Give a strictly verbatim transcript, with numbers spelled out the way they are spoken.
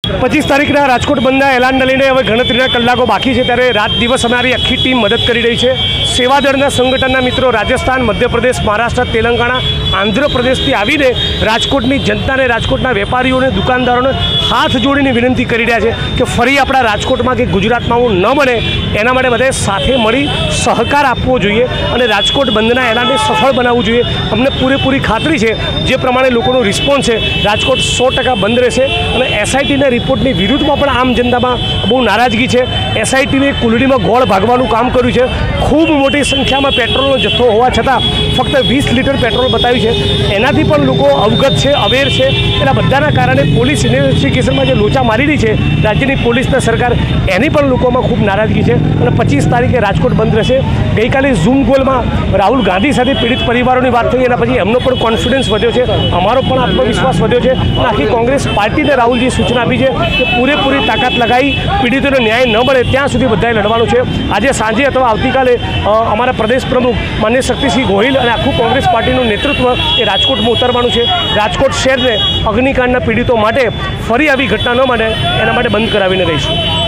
પચીસ તારીખના રાજકોટ બંધના એલાનને લઈને હવે ગણતરીના કલાકો બાકી છે, ત્યારે રાત દિવસ અમારી આખી ટીમ મદદ કરી રહી છે. સેવાદળના સંગઠનના મિત્રો રાજસ્થાન, મધ્યપ્રદેશ, મહારાષ્ટ્ર, તેલંગાણા, આંધ્રપ્રદેશથી આવીને રાજકોટની જનતાને, રાજકોટના વેપારીઓને, દુકાનદારોને હાથ જોડીને વિનંતી કરી રહ્યા છે કે ફરી આપણા રાજકોટમાં કે ગુજરાતમાં આવું ન બને એના માટે બધાએ સાથે મળી સહકાર આપવો જોઈએ અને રાજકોટ બંધના એલાનને સફળ બનાવવું જોઈએ. અમને પૂરેપૂરી ખાતરી છે જે પ્રમાણે લોકોનો રિસ્પોન્સ છે, રાજકોટ સો ટકા બંધ રહેશે. અને એસઆઈટીના રિપોર્ટની વિરુદ્ધમાં પણ આમ જનતામાં બહુ નારાજગી છે. એસઆઈટીને કુલડીમાં ગોળ ભાગવાનું કામ કર્યું છે. ખૂબ મોટી સંખ્યામાં પેટ્રોલનો જથ્થો હોવા છતાં ફક્ત વીસ લીટર પેટ્રોલ બતાવ્યું છે. એનાથી પણ લોકો અવગત છે, અવેર છે. એના બધાના કારણે પોલીસ ઇન્વેસ્ટિગેશનમાં જે લોચા મારી રહી છે રાજ્યની પોલીસના સરકાર, એની પણ લોકોમાં ખૂબ નારાજગી છે. અને પચીસ તારીખે રાજકોટ બંધ રહેશે. ગઈકાલે ઝૂમ કોલમાં રાહુલ ગાંધી સાથે પીડિત પરિવારોની વાત થઈ, એના પછી એમનો પણ કોન્ફિડન્સ વધ્યો છે, અમારો પણ આત્મવિશ્વાસ વધ્યો છે. આખી કોંગ્રેસ પાર્ટીને રાહુલજી સૂચના આપી છે કે પૂરેપૂરી તાકાત લગાવી પીડિતોને ન્યાય ન મળે ત્યાં સુધી બધાએ લડવાનું છે. આજે સાંજે અથવા આવતીકાલે અમારા પ્રદેશ પ્રમુખ માન્ય શક્તિસિંહ ગોહિલ અને આખું કોંગ્રેસ પાર્ટીનું નેતૃત્વ એ રાજકોટમાં ઉતરવાનું છે. રાજકોટ શહેરને અગ્નિકાંડના પીડિતો માટે ફરી આવી ઘટના ન મળે એના માટે બંધ કરાવીને રહીશું.